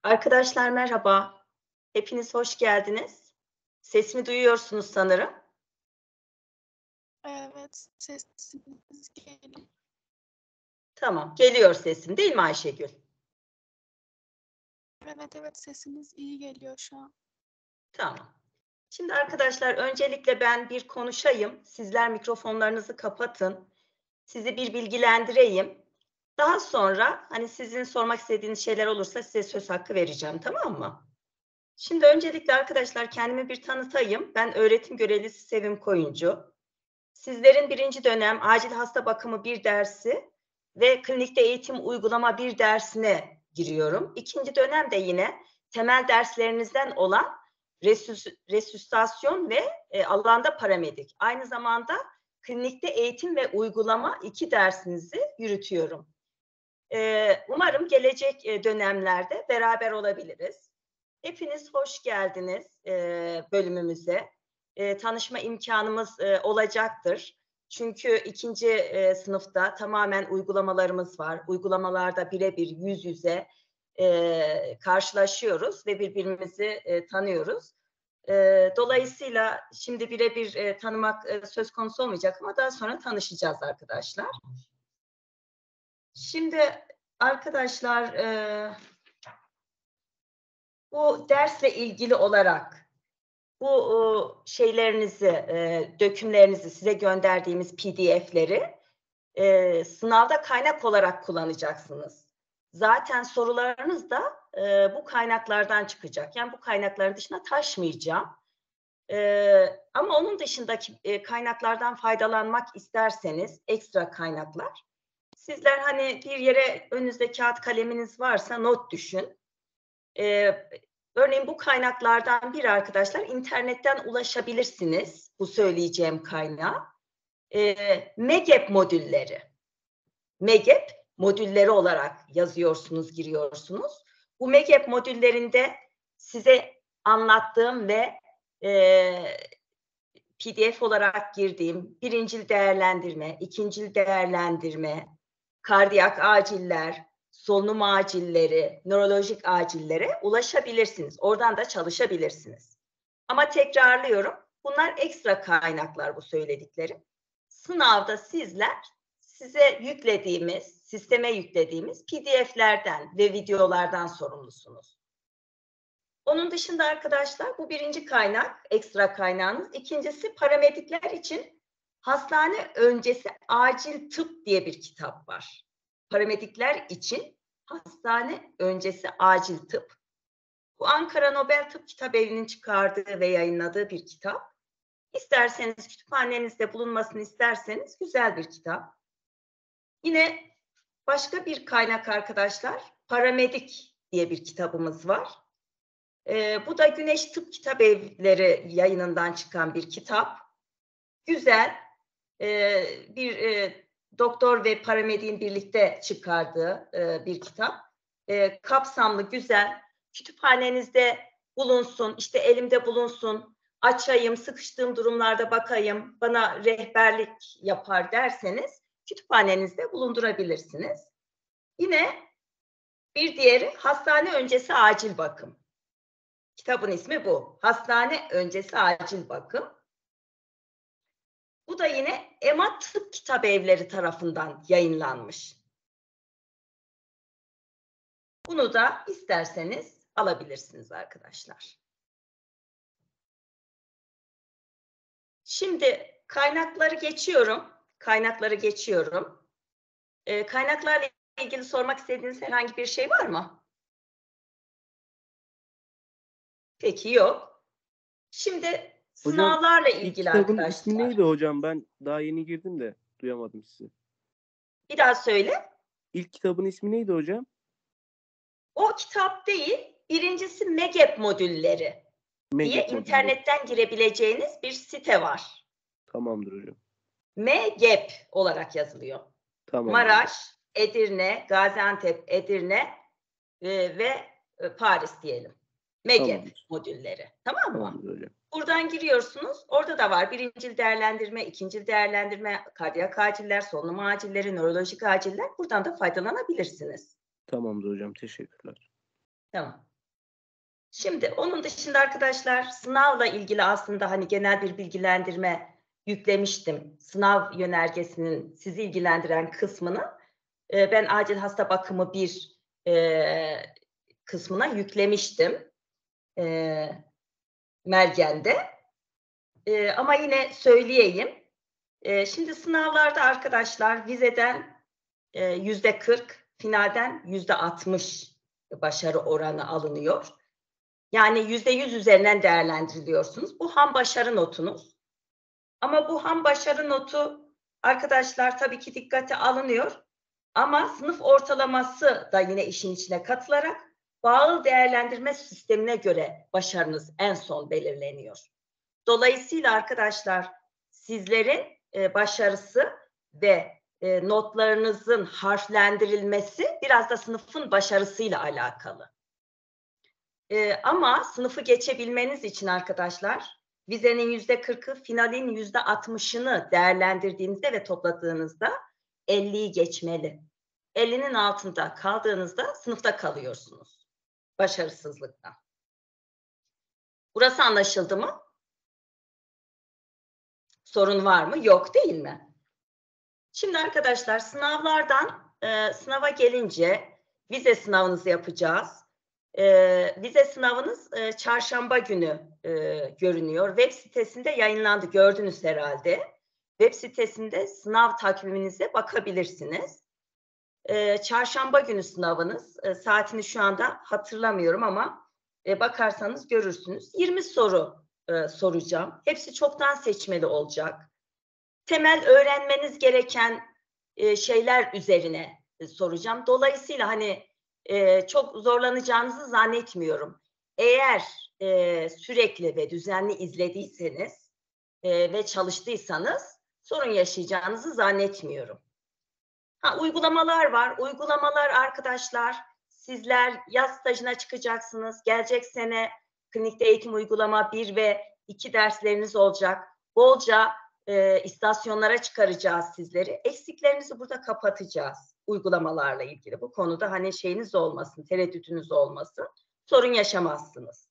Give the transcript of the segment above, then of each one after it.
Arkadaşlar merhaba. Hepiniz hoş geldiniz. Sesimi duyuyorsunuz sanırım. Evet, sesiniz geliyor. Tamam, geliyor sesim değil mi Ayşegül? Evet, sesiniz iyi geliyor şu an. Tamam. Şimdi arkadaşlar öncelikle ben bir konuşayım. Sizler mikrofonlarınızı kapatın. Sizi bir bilgilendireyim. Daha sonra hani sizin sormak istediğiniz şeyler olursa size söz hakkı vereceğim, tamam mı? Şimdi öncelikle arkadaşlar kendimi bir tanıtayım. Ben öğretim görevlisi Sevim Koyuncu. Sizlerin birinci dönem acil hasta bakımı bir dersi ve klinikte eğitim uygulama bir dersine giriyorum. İkinci dönem de yine temel derslerinizden olan resüsitasyon ve alanda paramedik. Aynı zamanda klinikte eğitim ve uygulama 2 dersinizi yürütüyorum. Umarım gelecek dönemlerde beraber olabiliriz. Hepiniz hoş geldiniz bölümümüze. Tanışma imkanımız olacaktır. Çünkü ikinci sınıfta tamamen uygulamalarımız var. Uygulamalarda birebir yüz yüze karşılaşıyoruz ve birbirimizi tanıyoruz. Dolayısıyla şimdi birebir tanımak söz konusu olmayacak ama daha sonra tanışacağız arkadaşlar. Şimdi arkadaşlar bu dersle ilgili olarak bu şeylerinizi, dökümlerinizi size gönderdiğimiz PDF'leri sınavda kaynak olarak kullanacaksınız. Zaten sorularınız da bu kaynaklardan çıkacak. Yani bu kaynakların dışına taşmayacağım. Ama onun dışındaki kaynaklardan faydalanmak isterseniz ekstra kaynaklar. Sizler hani bir yere önünüzde kağıt kaleminiz varsa not düşün. Örneğin bu kaynaklardan biri arkadaşlar internetten ulaşabilirsiniz bu söyleyeceğim kaynağa. MEGEP modülleri. MEGEP modülleri olarak yazıyorsunuz, giriyorsunuz. Bu MEGEP modüllerinde size anlattığım ve PDF olarak girdiğim birincil değerlendirme, ikincil değerlendirme, kardiyak aciller, solunum acilleri, nörolojik acillere ulaşabilirsiniz. Oradan da çalışabilirsiniz. Ama tekrarlıyorum, bunlar ekstra kaynaklar bu söylediklerim. Sınavda sizler size yüklediğimiz, sisteme yüklediğimiz PDF'lerden ve videolardan sorumlusunuz. Onun dışında arkadaşlar bu birinci kaynak, ekstra kaynağınız. İkincisi paramedikler için hastane öncesi acil tıp diye bir kitap var. Paramedikler için hastane öncesi acil tıp. Bu Ankara Nobel Tıp Kitabevi'nin çıkardığı ve yayınladığı bir kitap. İsterseniz kütüphanenizde bulunmasını isterseniz güzel bir kitap. Yine başka bir kaynak arkadaşlar, Paramedik diye bir kitabımız var. Bu da Güneş Tıp Kitabevileri yayınından çıkan bir kitap. Güzel, bir doktor ve paramediğin birlikte çıkardığı bir kitap. Kapsamlı, güzel. Kütüphanenizde bulunsun, işte elimde bulunsun, açayım, sıkıştığım durumlarda bakayım, bana rehberlik yapar derseniz kütüphanenizde bulundurabilirsiniz. Yine bir diğeri hastane öncesi acil bakım. Kitabın ismi bu. Hastane öncesi acil bakım. Bu da yine EMA Tıp Kitabevileri tarafından yayınlanmış. Bunu da isterseniz alabilirsiniz arkadaşlar. Şimdi kaynakları geçiyorum. Kaynaklarla ilgili sormak istediğiniz herhangi bir şey var mı? Peki yok. Şimdi sınavlarla Hocam, ilk ilgili kitabın arkadaşlar. ismi neydi hocam? Ben daha yeni girdim de duyamadım sizi. Bir daha söyle. İlk kitabın ismi neydi hocam? O kitap değil, birincisi MEGEP modülleri diye internetten girebileceğiniz bir site var. Tamamdır hocam. MEGEP olarak yazılıyor. Tamam. Maraş, Edirne, Gaziantep, Edirne ve Paris diyelim. MEGEP modülleri. Tamam mı? Tamamdır hocam. Buradan giriyorsunuz. Orada da var birincil değerlendirme, ikincil değerlendirme, kardiyak aciller, solunum acilleri, nörolojik aciller. Buradan da faydalanabilirsiniz. Tamamdır hocam. Teşekkürler. Tamam. Şimdi onun dışında arkadaşlar sınavla ilgili aslında hani genel bir bilgilendirme yüklemiştim. Sınav yönergesinin sizi ilgilendiren kısmını ben acil hasta bakımı bir kısmına yüklemiştim Mergen'de. Ama yine söyleyeyim. Şimdi sınavlarda arkadaşlar vizeden %40, finalden %60 başarı oranı alınıyor. Yani %100 üzerinden değerlendiriliyorsunuz. Bu ham başarı notunuz. Ama bu ham başarı notu arkadaşlar tabii ki dikkate alınıyor. Ama sınıf ortalaması da yine işin içine katılarak bağlı değerlendirme sistemine göre başarınız en son belirleniyor. Dolayısıyla arkadaşlar sizlerin başarısı ve notlarınızın harflendirilmesi biraz da sınıfın başarısıyla alakalı. Ama sınıfı geçebilmeniz için arkadaşlar vizenin %40'ı, finalin %60'ını değerlendirdiğinizde ve topladığınızda 50'yi geçmeli. 50'nin altında kaldığınızda sınıfta kalıyorsunuz. Başarısızlıktan. Burası anlaşıldı mı? Sorun var mı? Yok değil mi? Şimdi arkadaşlar sınavlardan sınava gelince vize sınavınızı yapacağız. Vize sınavınız çarşamba günü görünüyor. Web sitesinde yayınlandı. Gördünüz herhalde. Web sitesinde sınav takviminize bakabilirsiniz. Çarşamba günü sınavınız. Saatini şu anda hatırlamıyorum ama bakarsanız görürsünüz. 20 soru soracağım. Hepsi çoktan seçmeli olacak. Temel öğrenmeniz gereken şeyler üzerine soracağım. Dolayısıyla hani çok zorlanacağınızı zannetmiyorum. Eğer sürekli ve düzenli izlediyseniz ve çalıştıysanız sorun yaşayacağınızı zannetmiyorum. Uygulamalar var. Uygulamalar arkadaşlar, sizler yaz stajına çıkacaksınız. Gelecek sene klinikte eğitim uygulama 1 ve 2 dersleriniz olacak. Bolca istasyonlara çıkaracağız sizleri. Eksiklerinizi burada kapatacağız uygulamalarla ilgili. Bu konuda hani şeyiniz olmasın, tereddütünüz olmasın. Sorun yaşamazsınız.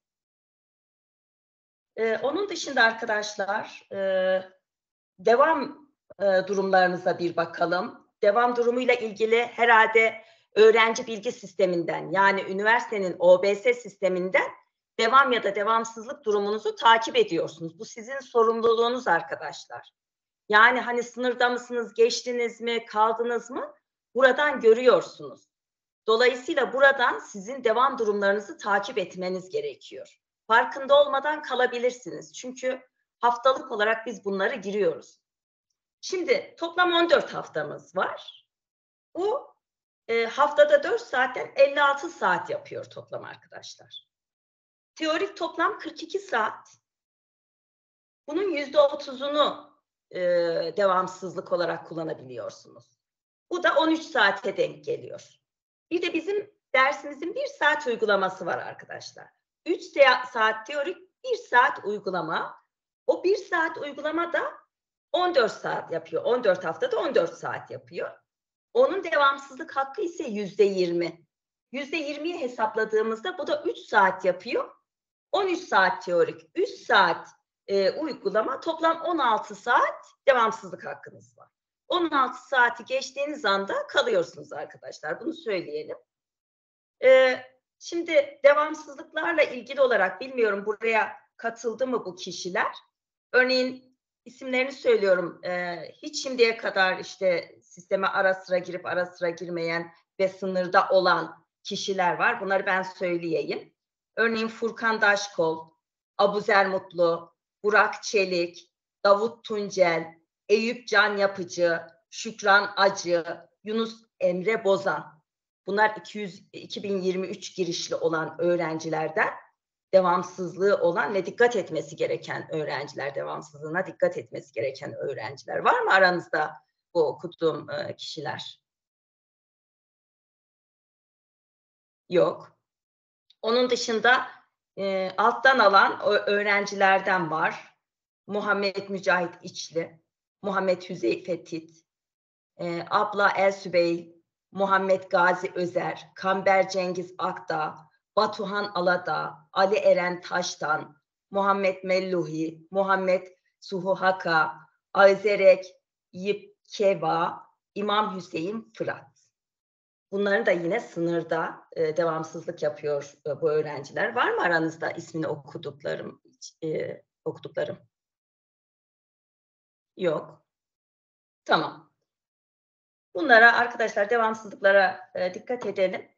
Onun dışında arkadaşlar devam durumlarınıza bir bakalım. Devam durumuyla ilgili herhalde öğrenci bilgi sisteminden yani üniversitenin OBS sisteminden devam ya da devamsızlık durumunuzu takip ediyorsunuz. Bu sizin sorumluluğunuz arkadaşlar. Yani hani sınırda mısınız, geçtiniz mi, kaldınız mı? Buradan görüyorsunuz. Dolayısıyla buradan sizin devam durumlarınızı takip etmeniz gerekiyor. Farkında olmadan kalabilirsiniz. Çünkü haftalık olarak biz bunları giriyoruz. Şimdi toplam 14 haftamız var. Bu haftada 4 saatten 56 saat yapıyor toplam arkadaşlar. Teorik toplam 42 saat. Bunun %30'unu devamsızlık olarak kullanabiliyorsunuz. Bu da 13 saate denk geliyor. Bir de bizim dersimizin 1 saat uygulaması var arkadaşlar. 3 saat teorik, 1 saat uygulama. O 1 saat uygulama da 14 saat yapıyor. 14 haftada 14 saat yapıyor. Onun devamsızlık hakkı ise %20. %20'yi hesapladığımızda bu da 3 saat yapıyor. 13 saat teorik, 3 saat uygulama, toplam 16 saat devamsızlık hakkınız var. 16 saati geçtiğiniz anda kalıyorsunuz arkadaşlar. Bunu söyleyelim. Şimdi devamsızlıklarla ilgili olarak bilmiyorum buraya katıldı mı bu kişiler? Örneğin isimlerini söylüyorum. Hiç şimdiye kadar işte sisteme ara sıra girip ara sıra girmeyen ve sınırda olan kişiler var. Bunları ben söyleyeyim. Örneğin Furkan Daşkol, Abuzer Mutlu, Burak Çelik, Davut Tuncel, Eyüp Can Yapıcı, Şükran Acı, Yunus Emre Bozan. Bunlar 2023 girişli olan öğrencilerden devamsızlığı olan ve dikkat etmesi gereken öğrenciler, devamsızlığına dikkat etmesi gereken öğrenciler. Var mı aranızda bu okuduğum kişiler? Yok. Onun dışında alttan alan öğrencilerden var. Muhammed Mücahit İçli, Muhammed Hüzeyfe Tit, Abla El Sübeyl, Muhammed Gazi Özer, Kamber Cengiz Akdağ, Batuhan Aladağ, Ali Eren Taştan, Muhammed Melluhi, Muhammed Suhuhaka, Ayzerek Yipkeva, İmam Hüseyin Fırat. Bunların da yine sınırda devamsızlık yapıyor bu öğrenciler. Var mı aranızda ismini okuduklarım? Yok. Tamam. Bunlara arkadaşlar devamsızlıklara dikkat edelim.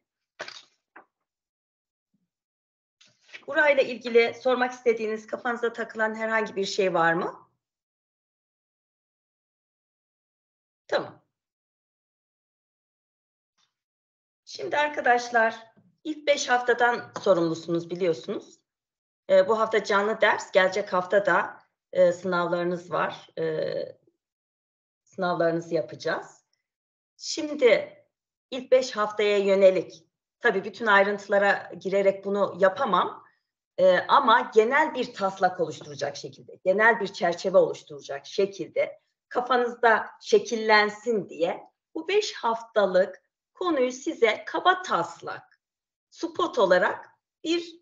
Burayla ilgili sormak istediğiniz, kafanıza takılan herhangi bir şey var mı? Tamam. Şimdi arkadaşlar ilk 5 haftadan sorumlusunuz biliyorsunuz. Bu hafta canlı ders, gelecek hafta da sınavlarınız var. Sınavlarınızı yapacağız. Şimdi ilk 5 haftaya yönelik, tabii bütün ayrıntılara girerek bunu yapamam. Ama genel bir taslak oluşturacak şekilde, genel bir çerçeve oluşturacak şekilde kafanızda şekillensin diye bu 5 haftalık konuyu size kaba taslak, spot olarak bir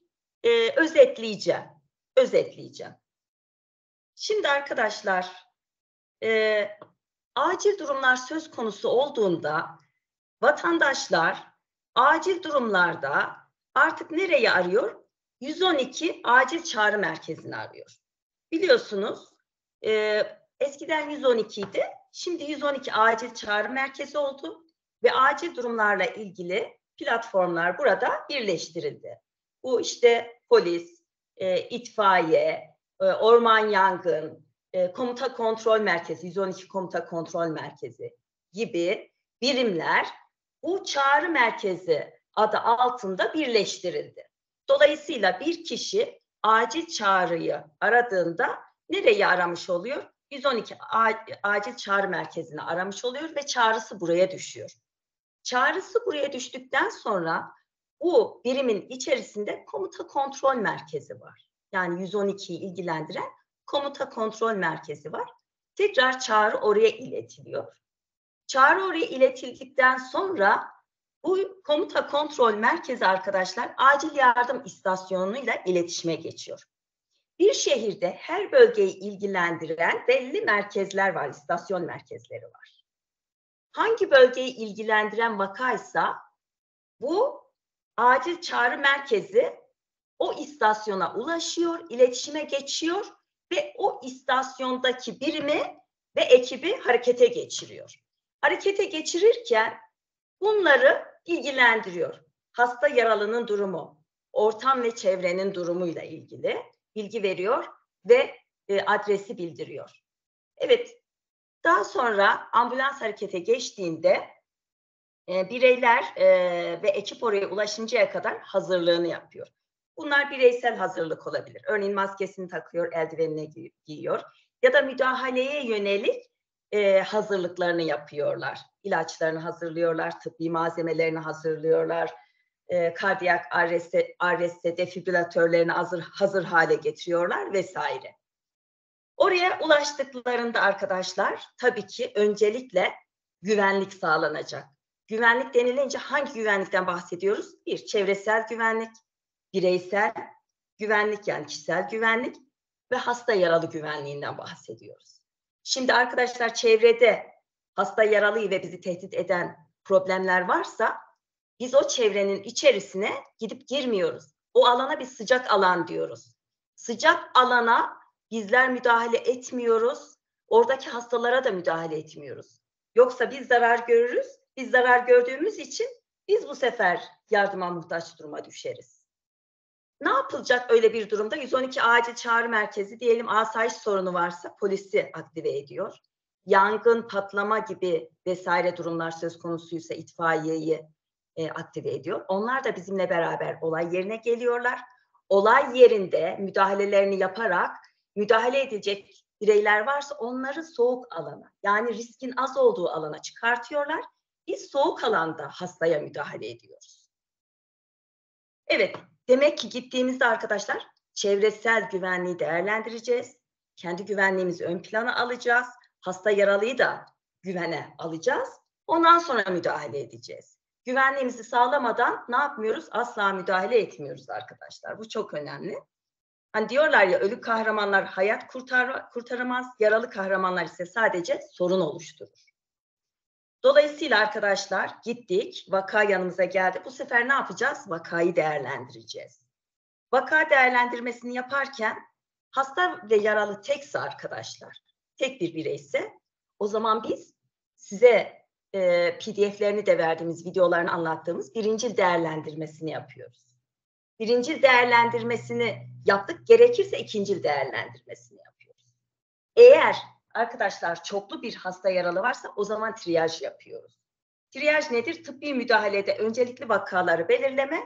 özetleyeceğim. Şimdi arkadaşlar, acil durumlar söz konusu olduğunda vatandaşlar acil durumlarda artık nereyi arıyor? 112 acil çağrı merkezini arıyor. Biliyorsunuz eskiden 112 idi, şimdi 112 acil çağrı merkezi oldu ve acil durumlarla ilgili platformlar burada birleştirildi. Bu işte polis, itfaiye, orman yangın, komuta kontrol merkezi, 112 komuta kontrol merkezi gibi birimler bu çağrı merkezi adı altında birleştirildi. Dolayısıyla bir kişi acil çağrıyı aradığında nereyi aramış oluyor? 112 acil çağrı merkezini aramış oluyor ve çağrısı buraya düşüyor. Çağrısı buraya düştükten sonra bu birimin içerisinde komuta kontrol merkezi var. Yani 112'yi ilgilendiren komuta kontrol merkezi var. Tekrar çağrı oraya iletiliyor. Çağrı oraya iletildikten sonra bu komuta kontrol merkezi arkadaşlar acil yardım istasyonuyla iletişime geçiyor. Bir şehirde her bölgeyi ilgilendiren belli merkezler var, istasyon merkezleri var. Hangi bölgeyi ilgilendiren vakaysa bu acil çağrı merkezi o istasyona ulaşıyor, iletişime geçiyor ve o istasyondaki birimi ve ekibi harekete geçiriyor. Harekete geçirirken bunları ilgilendiriyor. Hasta yaralının durumu, ortam ve çevrenin durumuyla ilgili bilgi veriyor ve adresi bildiriyor. Evet, daha sonra ambulans harekete geçtiğinde bireyler ve ekip oraya ulaşıncaya kadar hazırlığını yapıyor. Bunlar bireysel hazırlık olabilir. Örneğin maskesini takıyor, eldivenini giyiyor ya da müdahaleye yönelik hazırlıklarını yapıyorlar. İlaçlarını hazırlıyorlar, tıbbi malzemelerini hazırlıyorlar, kardiyak arreste, defibrilatörlerini hazır hale getiriyorlar vesaire. Oraya ulaştıklarında arkadaşlar tabii ki öncelikle güvenlik sağlanacak. Güvenlik denilince hangi güvenlikten bahsediyoruz? Bir, çevresel güvenlik, bireysel güvenlik yani kişisel güvenlik ve hasta yaralı güvenliğinden bahsediyoruz. Şimdi arkadaşlar çevrede hasta yaralıyı ve bizi tehdit eden problemler varsa biz o çevrenin içerisine gidip girmiyoruz. O alana bir sıcak alan diyoruz. Sıcak alana bizler müdahale etmiyoruz. Oradaki hastalara da müdahale etmiyoruz. Yoksa biz zarar görürüz. Biz zarar gördüğümüz için biz bu sefer yardıma muhtaç duruma düşeriz. Ne yapılacak öyle bir durumda? 112 acil çağrı merkezi diyelim asayiş sorunu varsa polisi aktive ediyor. Yangın, patlama gibi vesaire durumlar söz konusuysa itfaiyeyi aktive ediyor. Onlar da bizimle beraber olay yerine geliyorlar. Olay yerinde müdahalelerini yaparak müdahale edilecek bireyler varsa onları soğuk alana yani riskin az olduğu alana çıkartıyorlar. Biz soğuk alanda hastaya müdahale ediyoruz. Evet, demek ki gittiğimizde arkadaşlar çevresel güvenliği değerlendireceğiz. Kendi güvenliğimizi ön plana alacağız. Hasta yaralıyı da güvene alacağız. Ondan sonra müdahale edeceğiz. güvenliğimizi sağlamadan ne yapmıyoruz? Asla müdahale etmiyoruz arkadaşlar. Bu çok önemli. Hani diyorlar ya, ölü kahramanlar hayat kurtaramaz, yaralı kahramanlar ise sadece sorun oluşturur. Dolayısıyla arkadaşlar gittik, vaka yanımıza geldi. Bu sefer ne yapacağız? Vakayı değerlendireceğiz. Vaka değerlendirmesini yaparken hasta ve yaralı tekse arkadaşlar, tek bir bireyse, o zaman biz size PDF'lerini de verdiğimiz, videolarını anlattığımız birincil değerlendirmesini yapıyoruz. Birincil değerlendirmesini yaptık, gerekirse ikincil değerlendirmesini yapıyoruz. Eğer arkadaşlar çoklu bir hasta yaralı varsa o zaman triyaj yapıyoruz. Triyaj nedir? Tıbbi müdahalede öncelikli vakaları belirleme,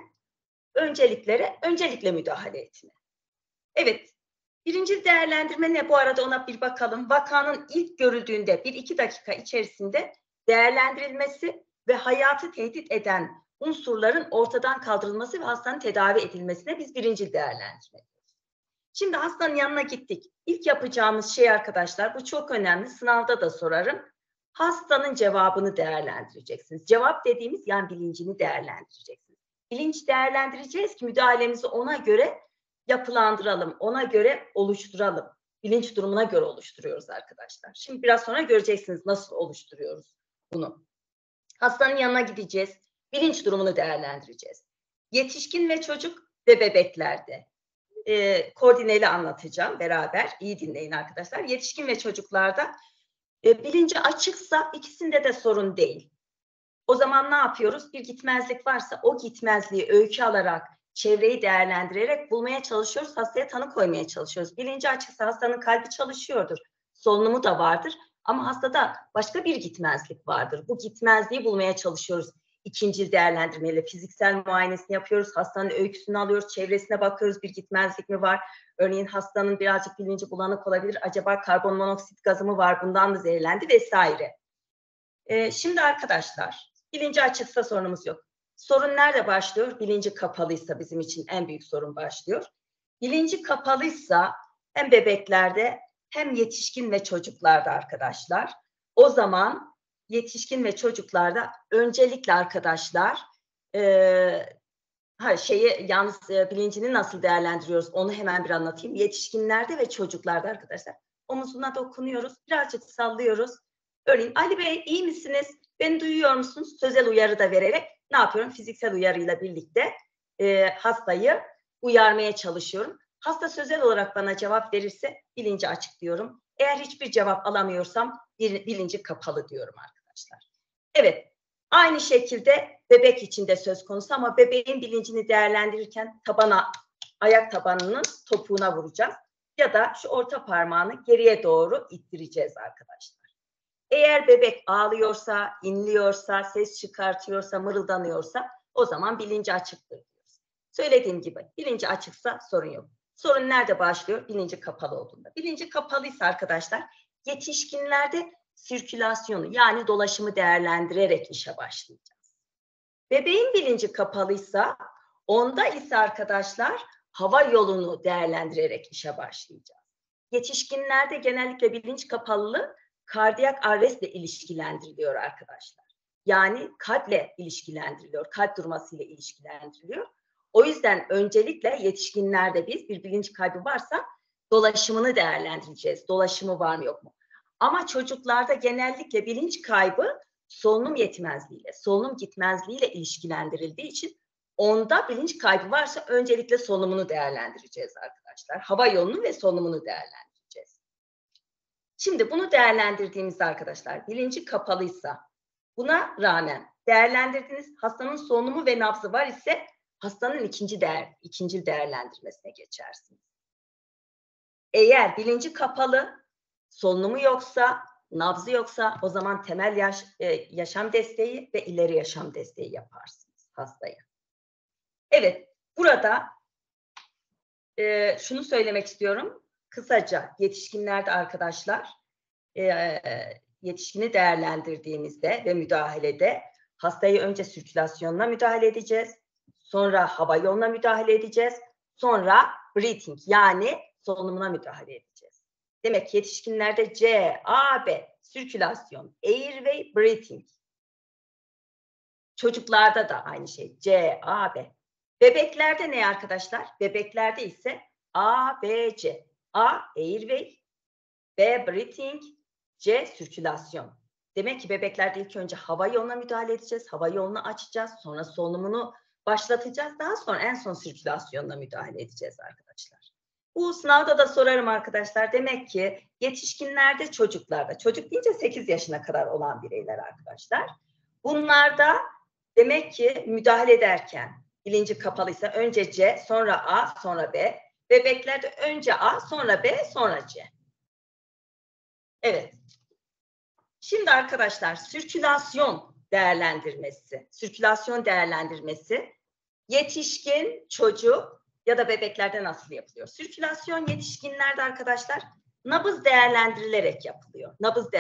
öncelikle müdahale etme. Evet, birincil değerlendirme ne? Bu arada ona bir bakalım. Vakanın ilk görüldüğünde 1-2 dakika içerisinde değerlendirilmesi ve hayatı tehdit eden unsurların ortadan kaldırılması ve hastanın tedavi edilmesine biz birincil değerlendirme diyoruz. Şimdi hastanın yanına gittik. İlk yapacağımız şey arkadaşlar, bu çok önemli. Sınavda da sorarım. Hastanın cevabını değerlendireceksiniz. Cevap dediğimiz yani bilincini değerlendireceksiniz. Bilinç değerlendireceğiz ki müdahalemizi ona göre yapılandıralım, ona göre oluşturalım. Bilinç durumuna göre oluşturuyoruz arkadaşlar. Şimdi biraz sonra göreceksiniz nasıl oluşturuyoruz bunu. Hastanın yanına gideceğiz. Bilinç durumunu değerlendireceğiz. Yetişkin ve çocuk ve bebeklerde koordineli anlatacağım beraber. İyi dinleyin arkadaşlar. Yetişkin ve çocuklarda bilinci açıksa ikisinde de sorun değil. O zaman ne yapıyoruz? Bir gitmezlik varsa o gitmezliği öykü alarak, çevreyi değerlendirerek bulmaya çalışıyoruz. Hastaya tanı koymaya çalışıyoruz. Bilinci açıksa hastanın kalbi çalışıyordur. Solunumu da vardır. Ama hastada başka bir gitmezlik vardır. Bu gitmezliği bulmaya çalışıyoruz. İkinci değerlendirmeyle fiziksel muayenesini yapıyoruz. Hastanın öyküsünü alıyoruz. Çevresine bakıyoruz. Bir gitmezlik mi var? Örneğin hastanın birazcık bilinci bulanık olabilir. Acaba karbon monoksit gazı mı var? Bundan mı zehirlendi? Vesaire. Şimdi arkadaşlar, bilinci açıksa sorunumuz yok. Sorun nerede başlıyor? Bilinci kapalıysa bizim için en büyük sorun başlıyor. Bilinci kapalıysa hem bebeklerde hem yetişkin ve çocuklarda arkadaşlar. O zaman yetişkin ve çocuklarda öncelikle arkadaşlar yalnız bilincini nasıl değerlendiriyoruz onu hemen bir anlatayım. Yetişkinlerde ve çocuklarda arkadaşlar omuzuna dokunuyoruz, birazcık sallıyoruz. Örneğin Ali Bey iyi misiniz? Beni duyuyor musunuz? Sözel uyarı da vererek ne yapıyorum? Fiziksel uyarıyla birlikte hastayı uyarmaya çalışıyorum. Hasta sözel olarak bana cevap verirse bilinci açık diyorum. Eğer hiçbir cevap alamıyorsam bilinci kapalı diyorum arkadaşlar. Evet, aynı şekilde bebek için de söz konusu ama bebeğin bilincini değerlendirirken ayak tabanının topuğuna vuracağız. Ya da şu orta parmağını geriye doğru ittireceğiz arkadaşlar. Eğer bebek ağlıyorsa, inliyorsa, ses çıkartıyorsa, mırıldanıyorsa o zaman bilinci açıktır diyoruz. Söylediğim gibi bilinci açıksa sorun yok. Sorun nerede başlıyor? Bilinci kapalı olduğunda. Bilinci kapalıysa arkadaşlar yetişkinlerde sirkülasyonu yani dolaşımı değerlendirerek işe başlayacağız. Bebeğin bilinci kapalıysa onda ise arkadaşlar hava yolunu değerlendirerek işe başlayacağız. Yetişkinlerde genellikle bilinç kapalılığı kardiyak arrestle ilişkilendiriliyor arkadaşlar. Yani kalple ilişkilendiriliyor, kalp durmasıyla ilişkilendiriliyor. O yüzden öncelikle yetişkinlerde biz bir bilinç kaybı varsa dolaşımını değerlendireceğiz. Dolaşımı var mı yok mu? Ama çocuklarda genellikle bilinç kaybı solunum yetmezliğiyle, solunum gitmezliğiyle ilişkilendirildiği için onda bilinç kaybı varsa öncelikle solunumunu değerlendireceğiz arkadaşlar. Hava yolunu ve solunumunu değerlendireceğiz. Şimdi bunu değerlendirdiğimizde arkadaşlar bilinci kapalıysa buna rağmen değerlendirdiğiniz hastanın solunumu ve nabzı var ise hastanın ikinci değerlendirmesine geçersiniz. Eğer bilinci kapalı, solunumu yoksa, nabzı yoksa o zaman temel yaşam desteği ve ileri yaşam desteği yaparsınız hastaya. Evet, burada şunu söylemek istiyorum. Kısaca yetişkinlerde arkadaşlar yetişkini değerlendirdiğimizde ve müdahalede hastayı önce sirkülasyonuna müdahale edeceğiz. Sonra hava yoluna müdahale edeceğiz. Sonra breathing yani solunumuna müdahale edeceğiz. Demek ki yetişkinlerde C, A, B, sirkülasyon, airway, breathing. Çocuklarda da aynı şey. C, A, B. Bebeklerde ne arkadaşlar? Bebeklerde ise A, B, C. A, airway, B, breathing, C, sirkülasyon. Demek ki bebeklerde ilk önce hava yoluna müdahale edeceğiz. Hava yolunu açacağız. Sonra solunumunu başlatacağız. Daha sonra en son sirkülasyonuna müdahale edeceğiz arkadaşlar. Bu sınavda da sorarım arkadaşlar. Demek ki yetişkinlerde, çocuklarda, çocuk deyince 8 yaşına kadar olan bireyler arkadaşlar. Bunlarda demek ki müdahale ederken bilinci kapalıysa önce C, sonra A, sonra B. Bebeklerde önce A, sonra B, sonra C. Evet. Şimdi arkadaşlar sirkülasyon değerlendirmesi yetişkin, çocuk ya da bebeklerde nasıl yapılıyor? Sirkülasyon yetişkinlerde arkadaşlar nabız değerlendirilerek yapılıyor.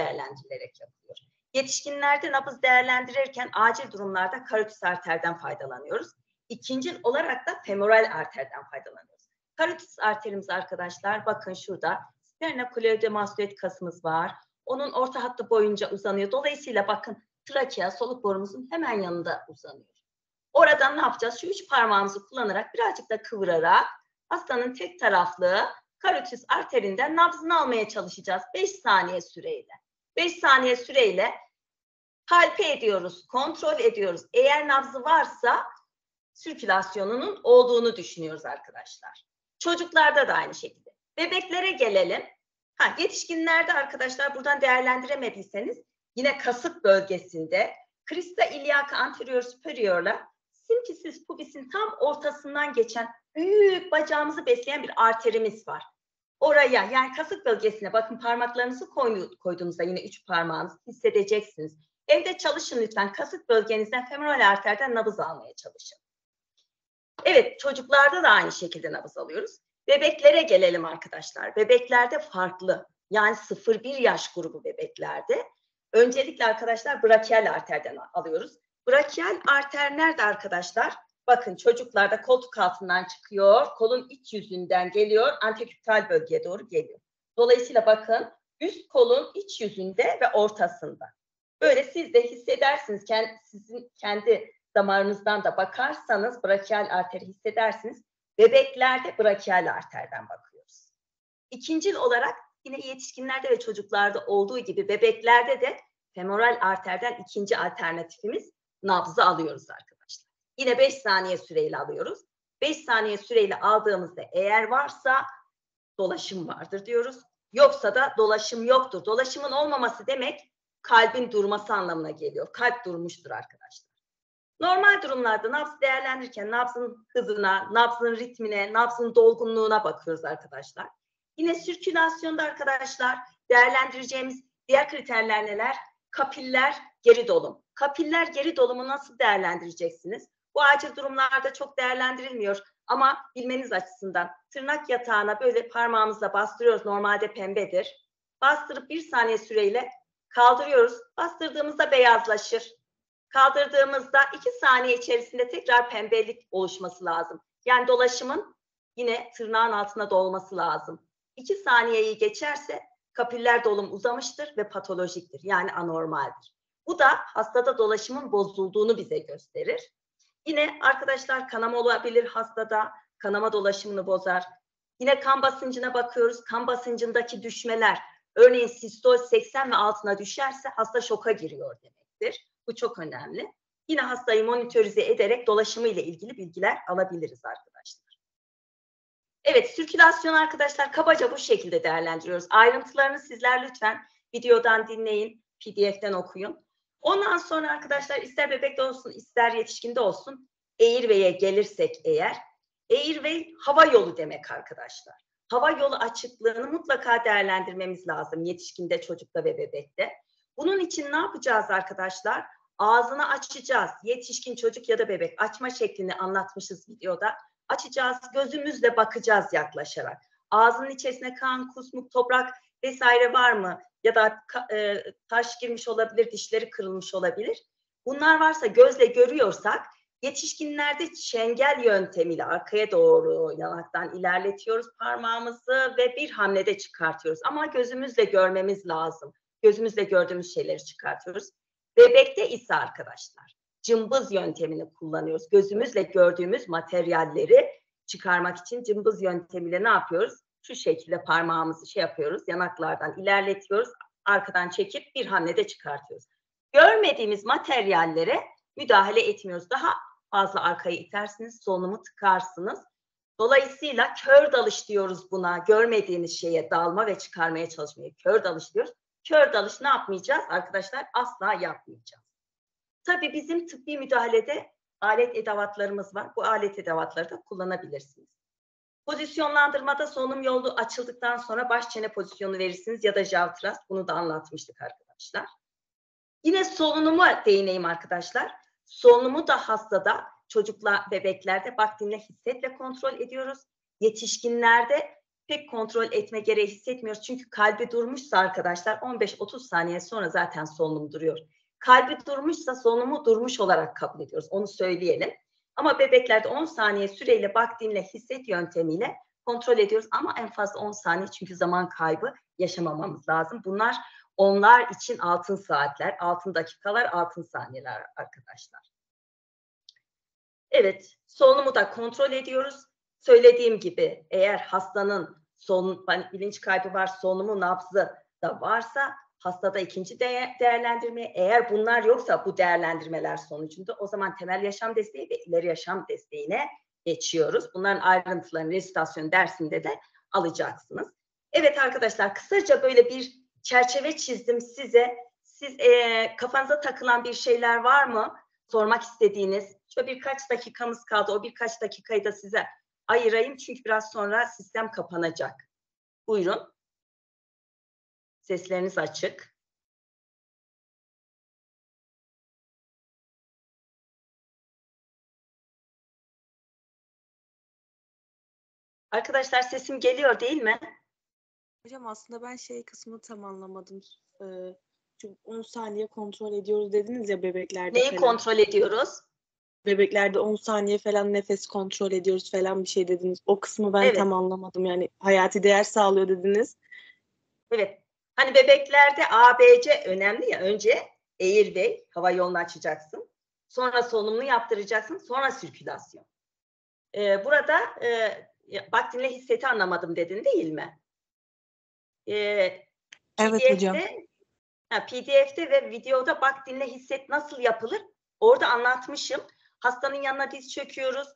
Yetişkinlerde nabız değerlendirirken acil durumlarda karotis arterden faydalanıyoruz. İkincil olarak da femoral arterden faydalanıyoruz. Karotis arterimiz arkadaşlar bakın şurada sternokleidomastoid kasımız var. Onun orta hattı boyunca uzanıyor. Dolayısıyla bakın trakea soluk borumuzun hemen yanında uzanıyor. Oradan ne yapacağız? Şu 3 parmağımızı kullanarak birazcık da kıvırarak hastanın tek taraflı karotis arterinden nabzını almaya çalışacağız. 5 saniye süreyle. 5 saniye süreyle palpe ediyoruz, kontrol ediyoruz. Eğer nabzı varsa sirkülasyonunun olduğunu düşünüyoruz arkadaşlar. Çocuklarda da aynı şekilde. Bebeklere gelelim. Yetişkinlerde arkadaşlar buradan değerlendiremediyseniz yine kasık bölgesinde crista iliaca anterior superior'la symphysis pubis'in tam ortasından geçen büyük bacağımızı besleyen bir arterimiz var. Oraya yani kasık bölgesine bakın parmaklarınızı koyduğunuzda yine 3 parmağınızı hissedeceksiniz. Evde çalışın lütfen kasık bölgenizden femoral arterden nabız almaya çalışın. Evet çocuklarda da aynı şekilde nabız alıyoruz. Bebeklere gelelim arkadaşlar. Bebeklerde farklı. Yani 0-1 yaş grubu bebeklerde. Öncelikle arkadaşlar brachial arterden alıyoruz. Brachial arter nerede arkadaşlar? Bakın çocuklarda koltuk altından çıkıyor. Kolun iç yüzünden geliyor. Anteküptal bölgeye doğru geliyor. Dolayısıyla bakın üst kolun iç yüzünde ve ortasında. Böyle siz de hissedersiniz. Sizin kendi damarınızdan da bakarsanız brachial arteri hissedersiniz. Bebeklerde brachial arterden bakıyoruz. İkincil olarak yine yetişkinlerde ve çocuklarda olduğu gibi bebeklerde de femoral arterden ikinci alternatifimiz nabzı alıyoruz arkadaşlar. Yine 5 saniye süreyle alıyoruz. 5 saniye süreyle aldığımızda eğer varsa dolaşım vardır diyoruz. Yoksa da dolaşım yoktur. Dolaşımın olmaması demek kalbin durması anlamına geliyor. Kalp durmuştur arkadaşlar. Normal durumlarda nabzı değerlendirirken nabzın hızına, nabzın ritmine, nabzın dolgunluğuna bakıyoruz arkadaşlar. Yine sirkülasyonda arkadaşlar değerlendireceğimiz diğer kriterler neler? Kapiller, geri dolum. Kapiller geri dolumu nasıl değerlendireceksiniz? Bu acil durumlarda çok değerlendirilmiyor ama bilmeniz açısından tırnak yatağına böyle parmağımızla bastırıyoruz. Normalde pembedir. Bastırıp 1 saniye süreyle kaldırıyoruz. Bastırdığımızda beyazlaşır. Kaldırdığımızda 2 saniye içerisinde tekrar pembelik oluşması lazım. Yani dolaşımın yine tırnağın altına dolması lazım. 2 saniyeyi geçerse kapiller dolum uzamıştır ve patolojiktir. Yani anormaldir. Bu da hastada dolaşımın bozulduğunu bize gösterir. Yine arkadaşlar kanama olabilir hastada. Kanama dolaşımını bozar. Yine kan basıncına bakıyoruz. Kan basıncındaki düşmeler örneğin sistol 80 ve altına düşerse hasta şoka giriyor demektir. Bu çok önemli. Yine hastayı monitörize ederek dolaşımı ile ilgili bilgiler alabiliriz arkadaşlar. Evet, sirkülasyon arkadaşlar kabaca bu şekilde değerlendiriyoruz. Ayrıntılarını sizler lütfen videodan dinleyin, PDF'den okuyun. Ondan sonra arkadaşlar ister bebekte olsun, ister yetişkinde olsun airway'e gelirsek eğer, airway hava yolu demek arkadaşlar. Hava yolu açıklığını mutlaka değerlendirmemiz lazım yetişkinde, çocukta ve bebekte. Bunun için ne yapacağız arkadaşlar? Ağzını açacağız. Yetişkin, çocuk ya da bebek açma şeklini anlatmışız videoda. Açacağız, gözümüzle bakacağız yaklaşarak. Ağzının içerisine kan, kusmuk, toprak vesaire var mı? Ya da taş girmiş olabilir, dişleri kırılmış olabilir. Bunlar varsa gözle görüyorsak yetişkinlerde çengel yöntemiyle arkaya doğru yanaktan ilerletiyoruz parmağımızı ve bir hamlede çıkartıyoruz. Ama gözümüzle görmemiz lazım. Gözümüzle gördüğümüz şeyleri çıkartıyoruz. Bebekte ise arkadaşlar cımbız yöntemini kullanıyoruz. Gözümüzle gördüğümüz materyalleri çıkarmak için cımbız yöntemiyle ne yapıyoruz? Şu şekilde parmağımızı şey yapıyoruz, yanaklardan ilerletiyoruz, arkadan çekip bir hamlede çıkartıyoruz. Görmediğimiz materyallere müdahale etmiyoruz. Daha fazla arkaya itersiniz, solunumu tıkarsınız. Dolayısıyla kör dalış diyoruz buna. Görmediğiniz şeye dalma ve çıkarmaya çalışmaya kör dalış diyoruz. Kör dalış ne yapmayacağız arkadaşlar? Asla yapmayacağız. Tabii bizim tıbbi müdahalede alet edevatlarımız var. Bu alet edevatları da kullanabilirsiniz. Pozisyonlandırmada solunum yolu açıldıktan sonra baş çene pozisyonu verirsiniz ya da javtrast. Bunu da anlatmıştık arkadaşlar. Yine solunuma değineyim arkadaşlar. Solunumu da hastada, çocuklar, bebeklerde bak dinle hissetle kontrol ediyoruz. Yetişkinlerde pek kontrol etme gereği hissetmiyoruz. Çünkü kalbi durmuşsa arkadaşlar 15-30 saniye sonra zaten solunum duruyor. Kalbi durmuşsa solunumu durmuş olarak kabul ediyoruz. Onu söyleyelim. Ama bebeklerde 10 saniye süreyle bak dinle hisset yöntemiyle kontrol ediyoruz. Ama en fazla 10 saniye çünkü zaman kaybı yaşamamamız lazım. Bunlar onlar için altın saatler, altın dakikalar, altın saniyeler arkadaşlar. Evet, solunumu da kontrol ediyoruz. Söylediğim gibi eğer hastanın bilinç kaybı var, solunumu, nabzı da varsa hastada ikinci değerlendirme, eğer bunlar yoksa bu değerlendirmeler sonucunda o zaman temel yaşam desteği ve ileri yaşam desteğine geçiyoruz. Bunların ayrıntılarını resütasyon dersinde de alacaksınız. Evet arkadaşlar, kısaca böyle bir çerçeve çizdim size. Siz kafanıza takılan bir şeyler var mı? Sormak istediğiniz. Şöyle birkaç dakikamız kaldı. O birkaç dakikayı da size ayırayım. Çünkü biraz sonra sistem kapanacak. Buyurun. Sesleriniz açık. Arkadaşlar sesim geliyor değil mi? Hocam aslında ben kısmını tam anlamadım. Çünkü 10 saniye kontrol ediyoruz dediniz ya bebeklerde Neyi falan. kontrol ediyoruz? Bebeklerde 10 saniye falan nefes kontrol ediyoruz falan bir şey dediniz. O kısmı ben Evet. tam anlamadım. Yani hayati değer sağlıyor dediniz. Evet. Hani bebeklerde A, B, C önemli ya. Önce airway, hava yolunu açacaksın. Sonra solunumunu yaptıracaksın. Sonra sirkülasyon. Burada bak dinle hisseti anlamadım dedin değil mi? Evet hocam. PDF'de ve videoda bak dinle hisset nasıl yapılır? Orada anlatmışım. Hastanın yanına diz çöküyoruz.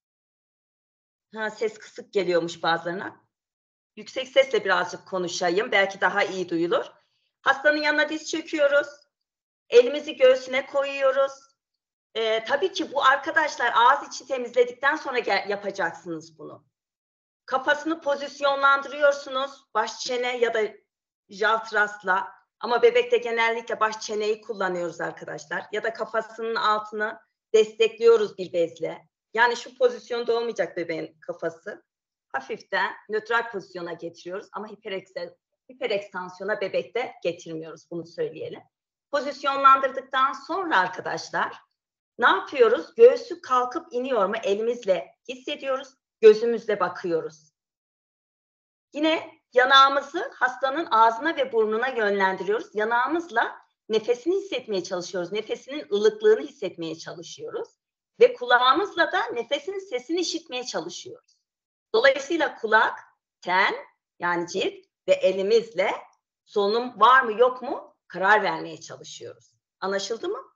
Ses kısık geliyormuş bazılarına. Yüksek sesle birazcık konuşayım. Belki daha iyi duyulur. Hastanın yanına diz çöküyoruz. Elimizi göğsüne koyuyoruz. Tabii ki bu arkadaşlar ağız içi temizledikten sonra yapacaksınız bunu. Kafasını pozisyonlandırıyorsunuz. Baş çene ya da jaltrasla. Ama bebekte genellikle baş çeneyi kullanıyoruz arkadaşlar. Ya da kafasının altını destekliyoruz bir bezle. Yani şu pozisyonda olmayacak bebeğin kafası. Hafiften nötral pozisyona getiriyoruz ama hiperekstansiyona bebekte getirmiyoruz. Bunu söyleyelim. Pozisyonlandırdıktan sonra arkadaşlar ne yapıyoruz? Göğsü kalkıp iniyor mu? Elimizle hissediyoruz. Gözümüzle bakıyoruz. Yine yanağımızı hastanın ağzına ve burnuna yönlendiriyoruz. Yanağımızla nefesini hissetmeye çalışıyoruz. Nefesinin ılıklığını hissetmeye çalışıyoruz. Ve kulağımızla da nefesinin sesini işitmeye çalışıyoruz. Dolayısıyla kulak, ten yani cilt ve elimizle solunum var mı yok mu karar vermeye çalışıyoruz. Anlaşıldı mı?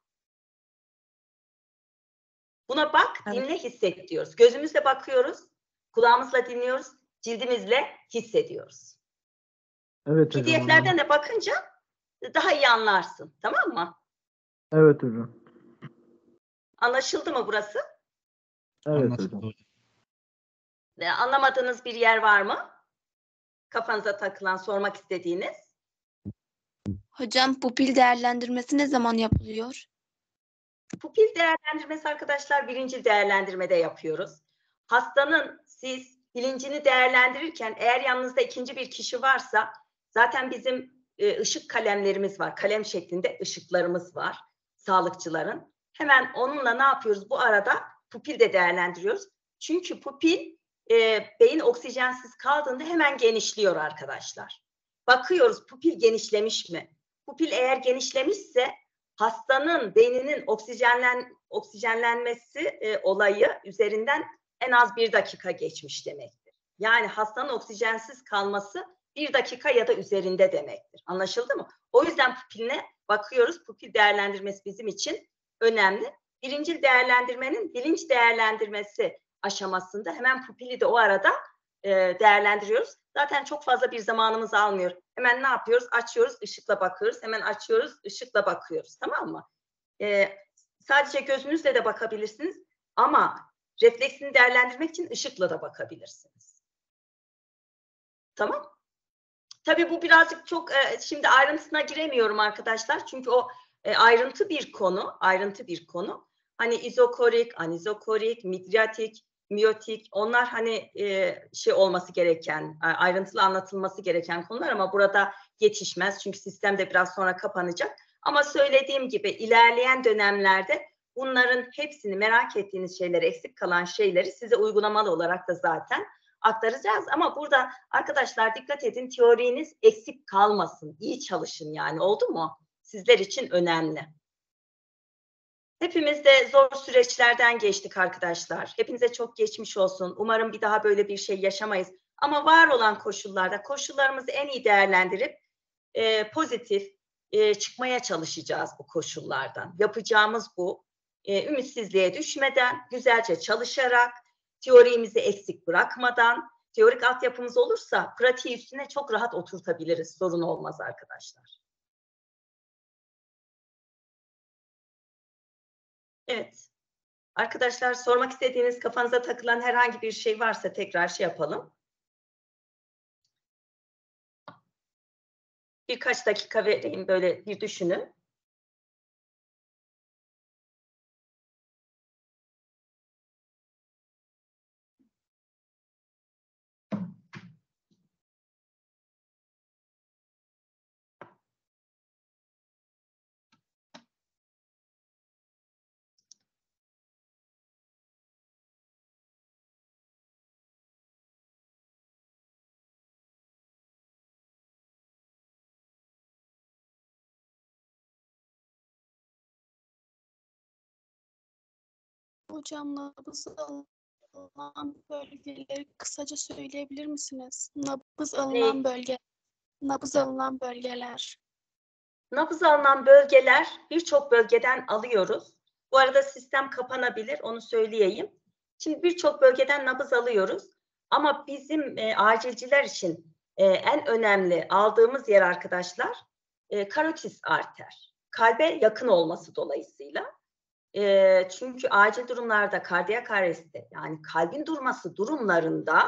Buna bak, dinle, hisset diyoruz. Gözümüzle bakıyoruz, kulağımızla dinliyoruz, cildimizle hissediyoruz. Evet hocam. PDF'lerden de bakınca daha iyi anlarsın. Tamam mı? Evet hocam. Anlaşıldı mı burası? Evet hocam. Anlamadığınız bir yer var mı? Kafanıza takılan, sormak istediğiniz? Hocam pupil değerlendirmesi ne zaman yapılıyor? Pupil değerlendirmesi arkadaşlar birinci değerlendirmede yapıyoruz. Hastanın siz bilincini değerlendirirken eğer yanınızda ikinci bir kişi varsa zaten bizim ışık kalemlerimiz var. Kalem şeklinde ışıklarımız var sağlıkçıların. Hemen onunla ne yapıyoruz? Bu arada pupil de değerlendiriyoruz. Çünkü pupil beyin oksijensiz kaldığında hemen genişliyor arkadaşlar. Bakıyoruz pupil genişlemiş mi? Pupil eğer genişlemişse hastanın beyninin oksijenlenmesi olayı üzerinden en az 1 dakika geçmiş demektir. Yani hastanın oksijensiz kalması 1 dakika ya da üzerinde demektir. Anlaşıldı mı? O yüzden pupiline bakıyoruz. Pupil değerlendirmesi bizim için önemli. Birincil değerlendirmenin bilinç değerlendirmesi aşamasında hemen pupili de o arada değerlendiriyoruz. Zaten çok fazla bir zamanımız almıyor. Hemen ne yapıyoruz? Açıyoruz, ışıkla bakıyoruz. Hemen açıyoruz, ışıkla bakıyoruz. Tamam mı? Sadece gözünüzle de bakabilirsiniz ama refleksini değerlendirmek için ışıkla da bakabilirsiniz. Tamam? Tabii bu birazcık çok şimdi ayrıntısına giremiyorum arkadaşlar. Çünkü o ayrıntı bir konu. Hani izokorik, anizokorik, midriatik, miyotik, onlar hani olması gereken, ayrıntılı anlatılması gereken konular ama burada yetişmez. Çünkü sistem de biraz sonra kapanacak. Ama söylediğim gibi ilerleyen dönemlerde bunların hepsini, merak ettiğiniz şeyleri, eksik kalan şeyleri size uygulamalı olarak da zaten aktaracağız. Ama burada arkadaşlar dikkat edin, teoriniz eksik kalmasın. İyi çalışın yani, oldu mu? Sizler için önemli. Hepimiz de zor süreçlerden geçtik arkadaşlar. Hepinize çok geçmiş olsun. Umarım bir daha böyle bir şey yaşamayız. Ama var olan koşullarda koşullarımızı en iyi değerlendirip pozitif çıkmaya çalışacağız bu koşullardan. Yapacağımız bu. Ümitsizliğe düşmeden, güzelce çalışarak, teorimizi eksik bırakmadan, teorik altyapımız olursa pratiği üstüne çok rahat oturtabiliriz. Sorun olmaz arkadaşlar. Evet. Arkadaşlar sormak istediğiniz, kafanıza takılan herhangi bir şey varsa tekrar yapalım. Birkaç dakika vereyim, böyle bir düşünün. Hocam nabız alınan bölgeleri kısaca söyleyebilir misiniz? Nabız alınan bölgeler. Nabız alınan bölgeler birçok bölgeden alıyoruz. Bu arada sistem kapanabilir, onu söyleyeyim. Şimdi birçok bölgeden nabız alıyoruz. Ama bizim acilciler için en önemli aldığımız yer arkadaşlar karotis arter. Kalbe yakın olması dolayısıyla. Çünkü acil durumlarda, kardiyak arresti, yani kalbin durması durumlarında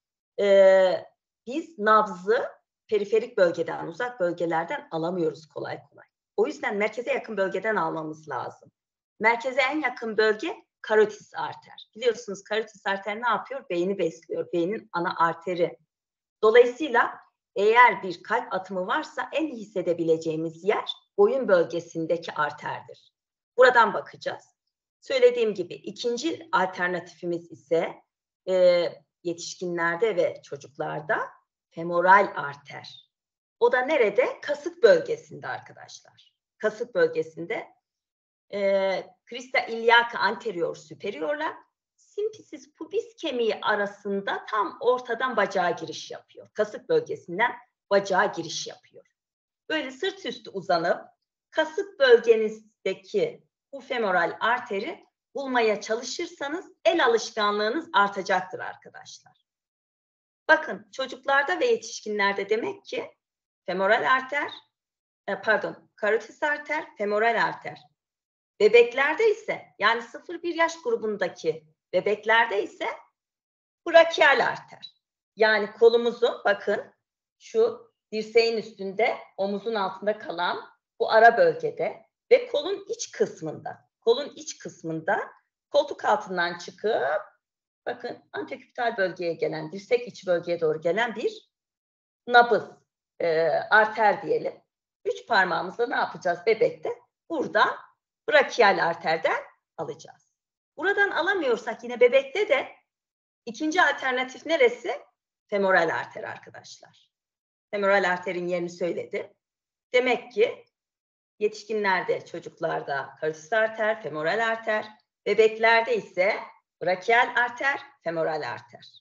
biz nabzı periferik bölgeden, uzak bölgelerden alamıyoruz kolay kolay. O yüzden merkeze yakın bölgeden almamız lazım. Merkeze en yakın bölge karotis arter. Biliyorsunuz karotis arter ne yapıyor? Beyni besliyor. Beynin ana arteri. Dolayısıyla eğer bir kalp atımı varsa en iyi hissedebileceğimiz yer boyun bölgesindeki arterdir. Buradan bakacağız. Söylediğim gibi ikinci alternatifimiz ise yetişkinlerde ve çocuklarda femoral arter. O da nerede? Kasık bölgesinde arkadaşlar. Kasık bölgesinde crista iliaca anterior superior'la simplicis pubis kemiği arasında tam ortadan bacağa giriş yapıyor. Kasık bölgesinden bacağa giriş yapıyor. Böyle sırt üstü uzanıp kasık bölgenizdeki bu femoral arteri bulmaya çalışırsanız el alışkanlığınız artacaktır arkadaşlar. Bakın çocuklarda ve yetişkinlerde demek ki femoral arter, karotis arter, femoral arter. Bebeklerde ise yani 0-1 yaş grubundaki bebeklerde ise brachial arter. Yani kolumuzu bakın şu dirseğin üstünde, omuzun altında kalan bu ara bölgede ve kolun iç kısmında koltuk altından çıkıp bakın anteküpital bölgeye gelen, dirsek içi bölgeye doğru gelen bir nabız, arter diyelim. 3 parmağımızla ne yapacağız bebekte? Buradan brachial arterden alacağız. Buradan alamıyorsak yine bebekte de ikinci alternatif neresi? Femoral arter arkadaşlar. Femoral arterin yerini söyledi. Demek ki Yetişkinlerde, çocuklarda karotis arter, femoral arter. Bebeklerde ise brachial arter, femoral arter.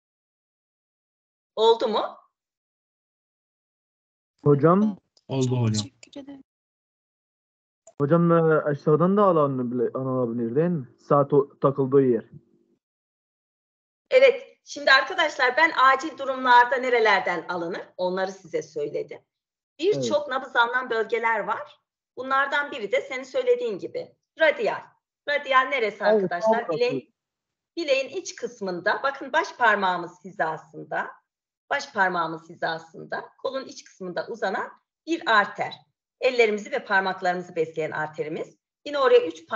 Oldu mu? Hocam, Oldu hocam. Teşekkür ederim. hocam aşağıdan da alınabilir değil mi? Saat takıldığı yer. Evet. Şimdi arkadaşlar ben acil durumlarda nerelerden alınır? Onları size söyledim. Birçok nabız alınan bölgeler var. Bunlardan biri de senin söylediğin gibi radyal. Radyal neresi arkadaşlar? Bileğin iç kısmında, bakın baş parmağımız hizasında, kolun iç kısmında uzanan bir arter. Ellerimizi ve parmaklarımızı besleyen arterimiz. Yine oraya 3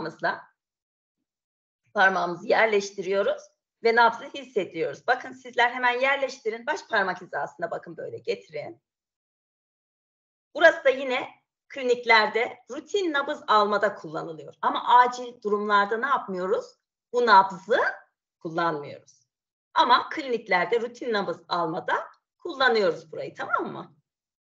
parmağımızı yerleştiriyoruz ve nabzı hissediyoruz. Bakın sizler hemen yerleştirin. Baş parmak hizasına bakın böyle getirin. Burası da yine kliniklerde rutin nabız almada kullanılıyor. Ama acil durumlarda ne yapmıyoruz? Bu nabzı kullanmıyoruz. Ama kliniklerde rutin nabız almada kullanıyoruz burayı, tamam mı?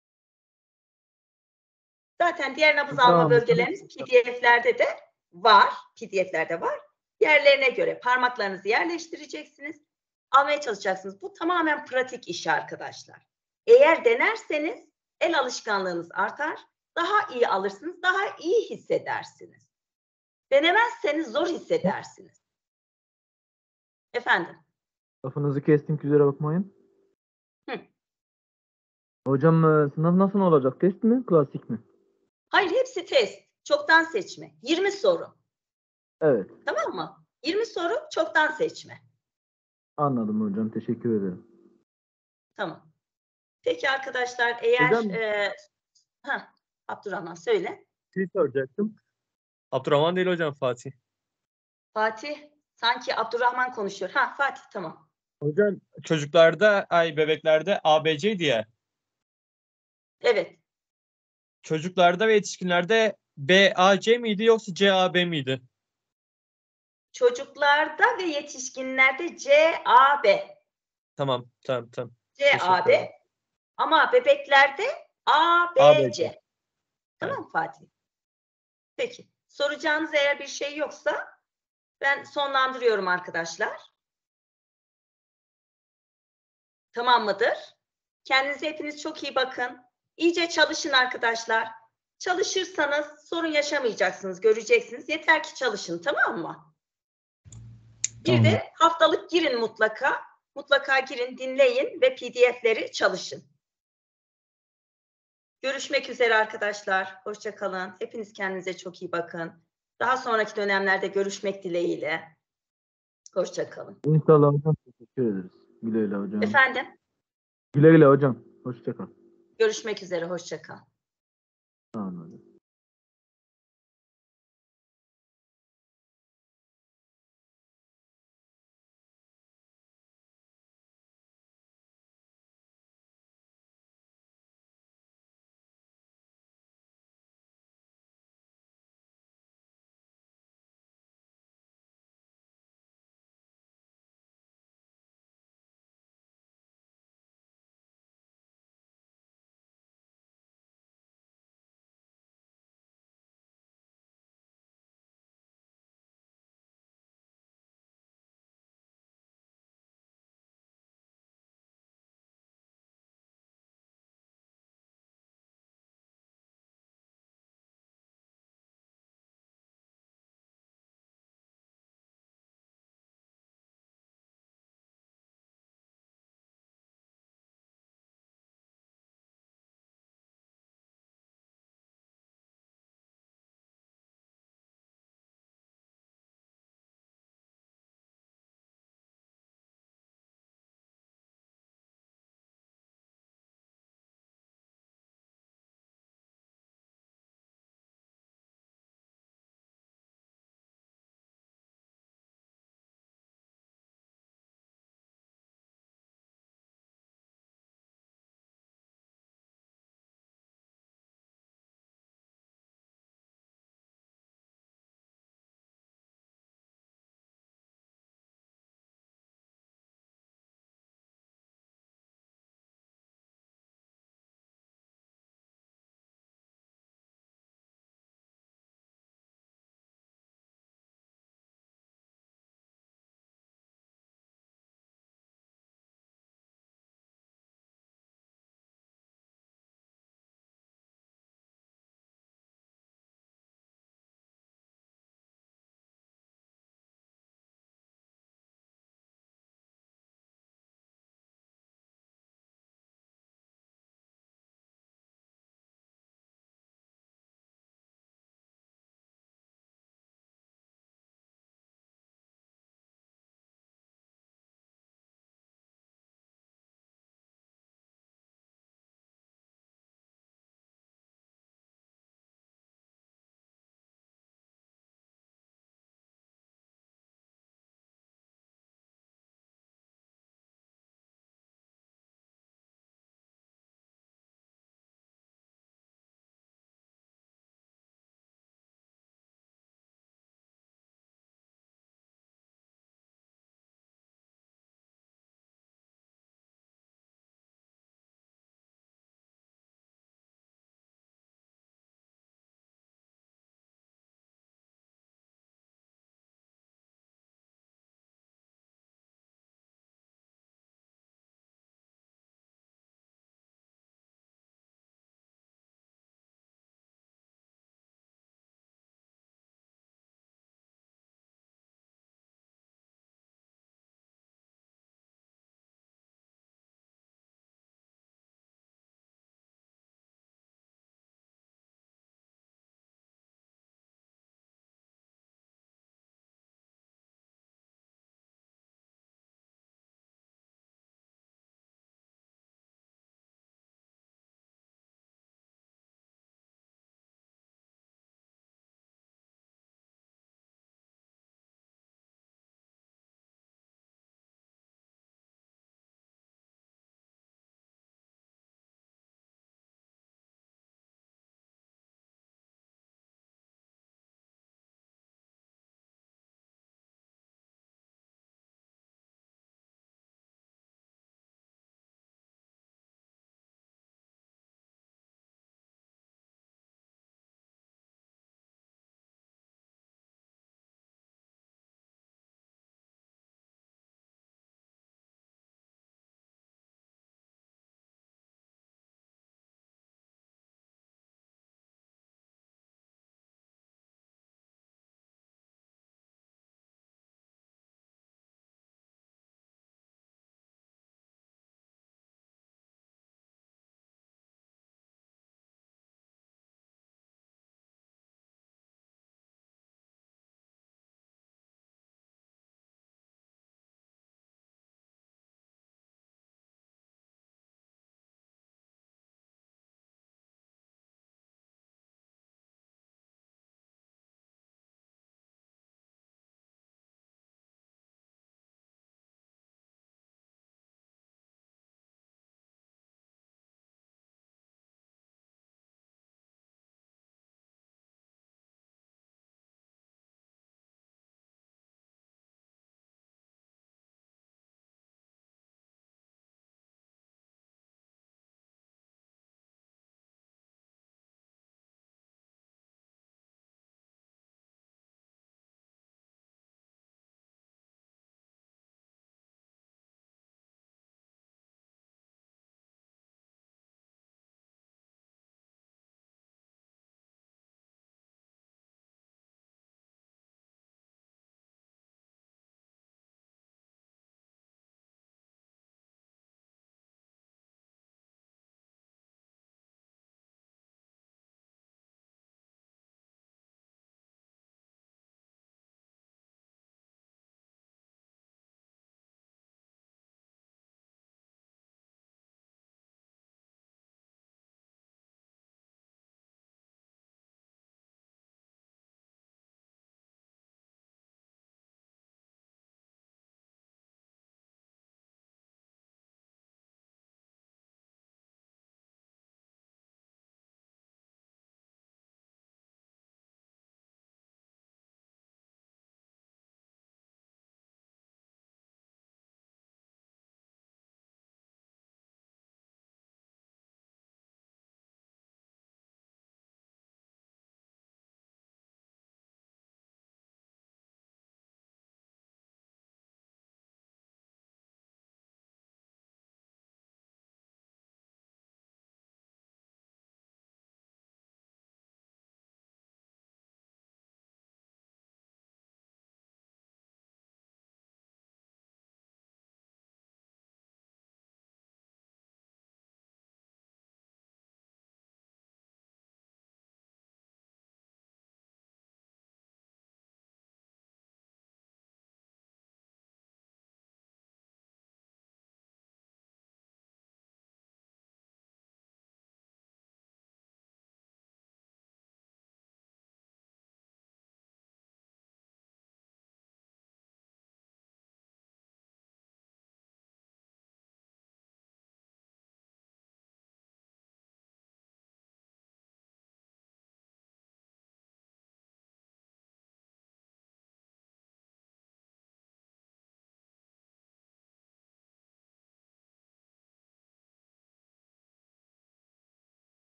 Zaten diğer nabız alma bölgelerimiz PDF'lerde de var. Yerlerine göre parmaklarınızı yerleştireceksiniz. Almaya çalışacaksınız. Bu tamamen pratik iş arkadaşlar. Eğer denerseniz el alışkanlığınız artar. Daha iyi alırsınız. Daha iyi hissedersiniz. Denemezseniz zor hissedersiniz. Efendim? Lafınızı kestim, kusura bakmayın. Hı. Hocam sınav nasıl olacak? Test mi? Klasik mi? Hayır, hepsi test. Çoktan seçme. 20 soru. Evet. Tamam mı? 20 soru çoktan seçme. Anladım hocam. Teşekkür ederim. Tamam. Peki arkadaşlar eğer Hocam. Abdurrahman söyle. Şey soracaktım. Abdurrahman değil hocam, Fatih. Fatih sanki Abdurrahman konuşuyor. Fatih tamam. Hocam bebeklerde ABC diye. Evet. Çocuklarda ve yetişkinlerde BAC miydi yoksa CAB miydi? Çocuklarda ve yetişkinlerde CAB. Tamam. CAB. Teşekkür ederim. Ama bebeklerde ABC. ABC. Tamam mı Fatih? Peki. Soracağınız eğer bir şey yoksa ben sonlandırıyorum arkadaşlar. Tamam mıdır? Kendinize hepiniz çok iyi bakın. İyice çalışın arkadaşlar. Çalışırsanız sorun yaşamayacaksınız, göreceksiniz. Yeter ki çalışın, tamam mı? Bir de haftalık girin mutlaka. Mutlaka girin, dinleyin ve PDF'leri çalışın. Görüşmek üzere arkadaşlar. Hoşça kalın. Hepiniz kendinize çok iyi bakın. Daha sonraki dönemlerde görüşmek dileğiyle. Hoşça kalın. İnşallah hocam. Teşekkür ederiz. Güle güle hocam. Efendim? Güle güle hocam. Hoşça kal. Görüşmek üzere. Hoşça kal. Anladım.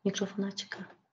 Mikrofonu açık.